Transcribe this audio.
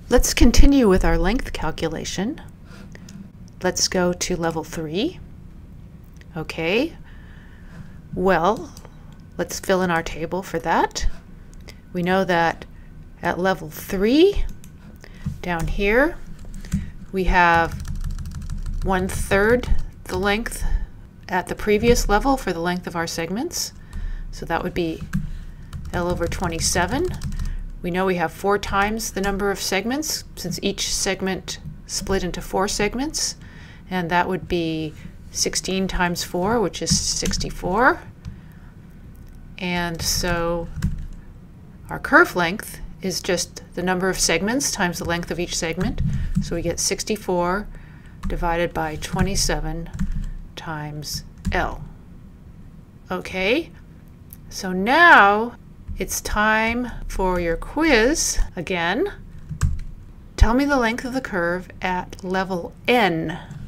Let's continue with our length calculation. Let's go to level 3. Okay, well, let's fill in our table for that. We know that at level 3, down here, we have 1/3 the length at the previous level for the length of our segments. So that would be L over 27. We know we have 4 times the number of segments since each segment split into 4 segments, and that would be 16 times 4, which is 64. And so our curve length is just the number of segments times the length of each segment. So we get 64 divided by 27 times L. Okay, so now it's time for your quiz again. Tell me the length of the curve at level N.